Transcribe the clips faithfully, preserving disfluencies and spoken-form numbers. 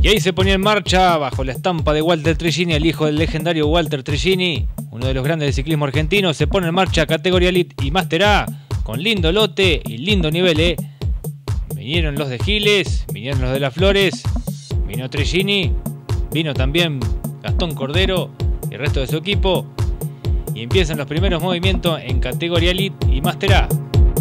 Y ahí se ponía en marcha, bajo la estampa de Walter Trigini, el hijo del legendario Walter Trigini, uno de los grandes del ciclismo argentino. Se pone en marcha categoría Elite y Master A, con lindo lote y lindo nivel, ¿eh? Vinieron los de Giles, vinieron los de Las Flores, vino Trigini, vino también Gastón Cordero y el resto de su equipo. Y empiezan los primeros movimientos en categoría Elite y Master A.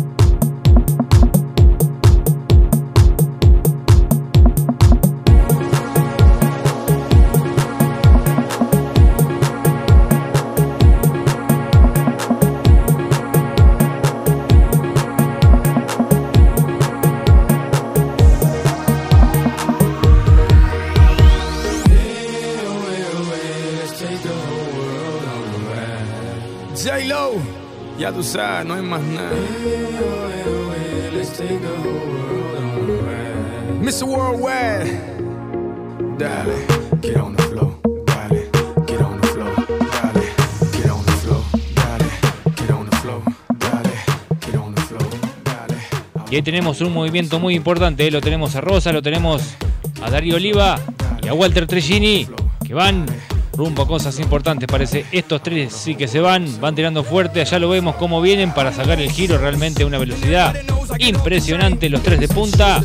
J-Lo, ya tú sabes, no hay más nada. mister Worldwide, dale, get on the flow, dale, get on the flow, dale, get on the flow, dale, get on the flow, dale, get on the flow, dale. Y ahí tenemos un movimiento muy importante, ¿eh? Lo tenemos a Rosa, lo tenemos a Darío Oliva y a Walter Trigini, que van rumbo a cosas importantes. Parece estos tres sí que se van, van tirando fuerte. Allá lo vemos cómo vienen para sacar el giro realmente a una velocidad impresionante. Los tres de punta.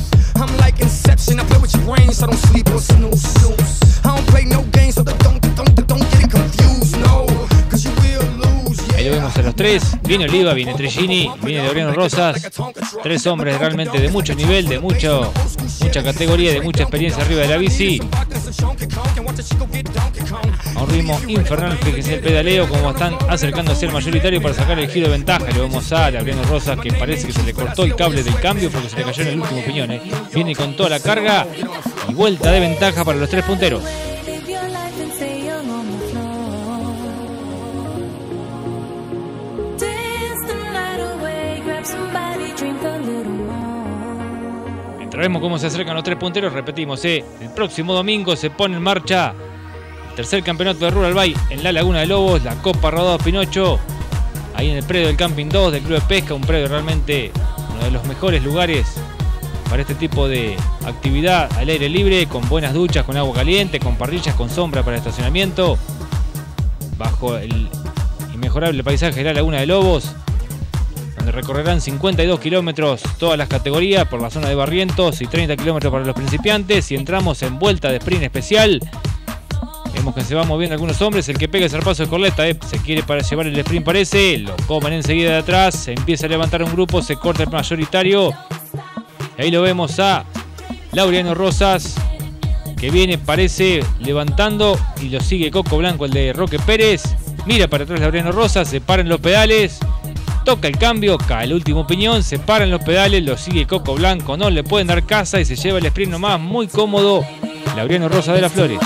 Ahí lo vemos a los tres. Viene Oliva, viene Trigini, viene Laureano Rosas. Tres hombres realmente de mucho nivel, de mucho, mucha categoría, de mucha experiencia arriba de la bici. A un ritmo infernal, fíjense el pedaleo, como están acercándose al mayoritario para sacar el giro de ventaja. Lo vemos a Laureano Rosas, que parece que se le cortó el cable del cambio porque se le cayó en el último piñón, ¿eh? Viene con toda la carga y vuelta de ventaja para los tres punteros. Vemos cómo se acercan los tres punteros. Repetimos, ¿eh? El próximo domingo se pone en marcha el tercer campeonato de Rural Bike en la Laguna de Lobos, la Copa Rodado Pinocho, ahí en el predio del Camping dos del Club de Pesca, un predio realmente uno de los mejores lugares para este tipo de actividad al aire libre, con buenas duchas, con agua caliente, con parrillas, con sombra para estacionamiento, bajo el inmejorable paisaje de la Laguna de Lobos, donde recorrerán cincuenta y dos kilómetros todas las categorías por la zona de Barrientos y treinta kilómetros para los principiantes. Y entramos en vuelta de sprint especial. Vemos que se van moviendo algunos hombres. El que pega el zarpazo de Corleta, eh, se quiere para llevar el sprint, parece. Lo comen enseguida de atrás. Se empieza a levantar un grupo, se corta el mayoritario. Ahí lo vemos a Laureano Rosas, que viene, parece, levantando. Y lo sigue Coco Blanco, el de Roque Pérez. Mira para atrás Laureano Rosas, se paran los pedales. Toca el cambio, cae el último piñón, se paran los pedales, lo sigue Coco Blanco, no le pueden dar casa y se lleva el sprint nomás, muy cómodo, Laureano Rosas de Las Flores.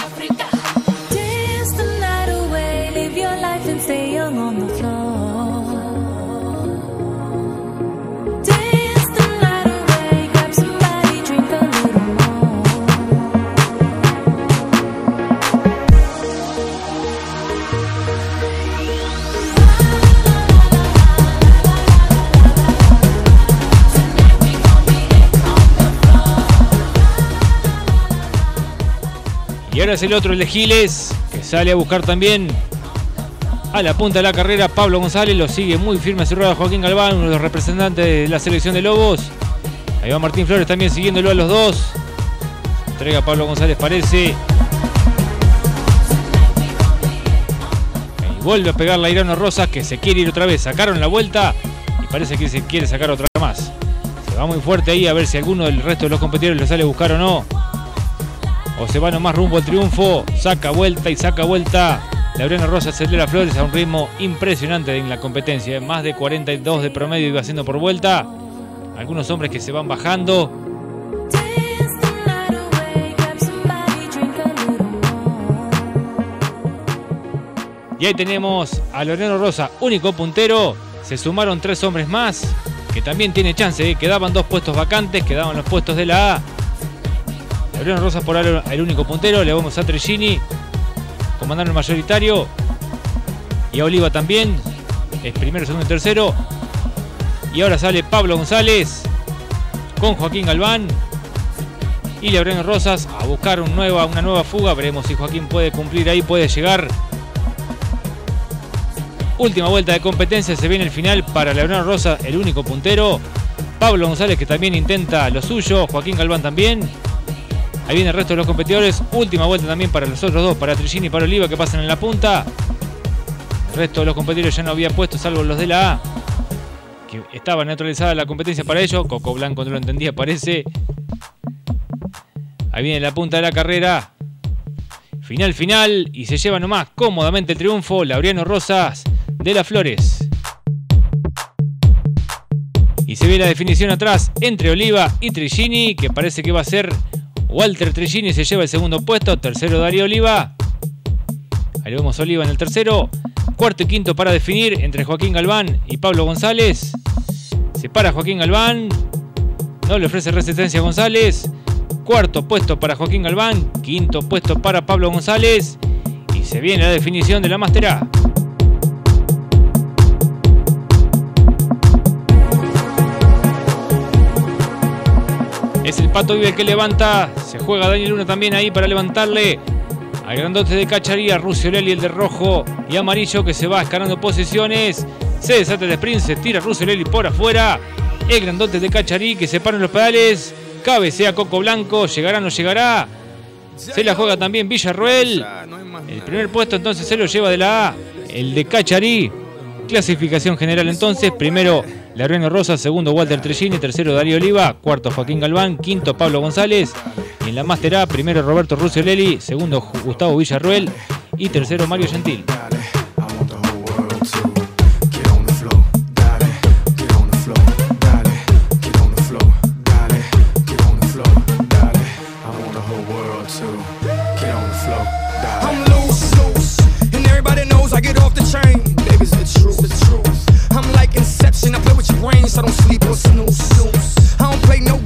Y ahora es el otro, el de Giles, que sale a buscar también a la punta de la carrera Pablo González. Lo sigue muy firme a su rueda Joaquín Galván, uno de los representantes de la selección de Lobos. Ahí va Martín Flores también siguiéndolo a los dos. Entrega a Pablo González, parece. Y vuelve a pegar Laureano Rosas, que se quiere ir otra vez. Sacaron la vuelta y parece que se quiere sacar otra más. Se va muy fuerte ahí a ver si alguno del resto de los competidores lo sale a buscar o no. O se va nomás rumbo al triunfo. Saca vuelta y saca vuelta Laureano Rosas, el de Las Flores, a un ritmo impresionante en la competencia. Más de cuarenta y dos de promedio iba haciendo por vuelta. Algunos hombres que se van bajando. Y ahí tenemos a Laureano Rosas, único puntero. Se sumaron tres hombres más, que también tiene chance, ¿eh? Quedaban dos puestos vacantes, quedaban los puestos de la A. Laureano Rosas por ahora el único puntero. Le vamos a Trigini, comandando el mayoritario. Y a Oliva también. Es primero, segundo y tercero. Y ahora sale Pablo González con Joaquín Galván. y Laureano Rosas a buscar un nueva, una nueva fuga. Veremos si Joaquín puede cumplir ahí, puede llegar. Última vuelta de competencia, se viene el final para Laureano Rosas, el único puntero. Pablo González, que también intenta lo suyo, Joaquín Galván también. Ahí viene el resto de los competidores. Última vuelta también para los otros dos, para Trigini y para Oliva, que pasan en la punta. El resto de los competidores ya no había puesto, salvo los de la A, que estaba neutralizada la competencia para ellos. Coco Blanco no lo entendía, parece. Ahí viene la punta de la carrera. Final, final. Y se lleva nomás cómodamente el triunfo Laureano Rosas de las Flores. Y se ve la definición atrás entre Oliva y Trigini, que parece que va a ser Walter Trigini, se lleva el segundo puesto. Tercero Darío Oliva. Ahí lo vemos Oliva en el tercero. Cuarto y quinto para definir entre Joaquín Galván y Pablo González. Se para Joaquín Galván. No le ofrece resistencia a González. Cuarto puesto para Joaquín Galván. Quinto puesto para Pablo González. Y se viene la definición de la Master A. Es el Pato Vive el que levanta. Se juega Daniel Luna también ahí para levantarle al grandote de Cacharí, a Rucciolelli, el de rojo y amarillo, que se va escalando posiciones. Se desata el sprint, se tira Rucciolelli por afuera. El grandote de Cacharí, que se para en los pedales. Cabecea Coco Blanco. ¿Llegará o no llegará? Se la juega también Villarroel. El primer puesto entonces se lo lleva de la A, el de Cacharí. Clasificación general entonces. Primero Laureano Rosas, segundo Walter Trigini, tercero Darío Oliva, cuarto Joaquín Galván, quinto Pablo González. Y en la Master A, primero Roberto Rucciolelli, segundo Gustavo Villarroel y tercero Mario Gentil. I don't sleep or snooze. I don't play no